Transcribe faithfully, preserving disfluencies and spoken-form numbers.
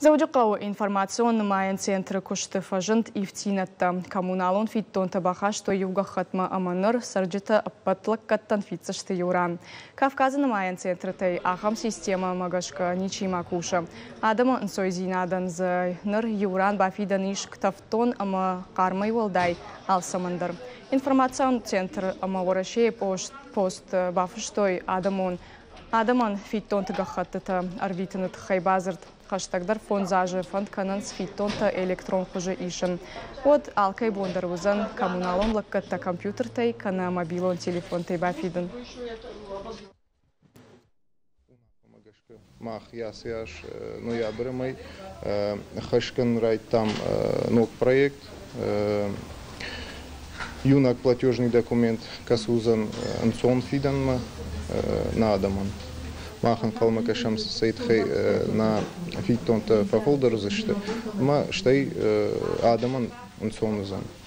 Заудюкау информационный майен центры кушты фажент и втинатта. Коммуналон фиттон табаха, что юга хатма аманыр, сарджита аппатлык каттан фитсашты юран. Кавказын майен центры тай ахам система магашка ничима куша. Адама нсойзинадан за ныр юран бафидан иш ктафтон ама кармай волдай алсамандар. Информационный центр ама ворашей пост, пост бафыштой адамон. Адаман фиттон тагахаттыта арвитынат хайбазырт. Хаштагдар фон зажы фонд кананс фиттонта электрон хуже ишен. Вот алкай бондар узан коммуналон лаккатта компьютер тай кана мобилон телефон тай бафиден. Мах яс яш, ну я бремай, хашкан райт там ног проект, юнак платежный документ касузан ансон фидан на адаман. Махан калмака шамс сейдхей на фиттонта фахолдер зашты. Ма штай адаман ансон зан.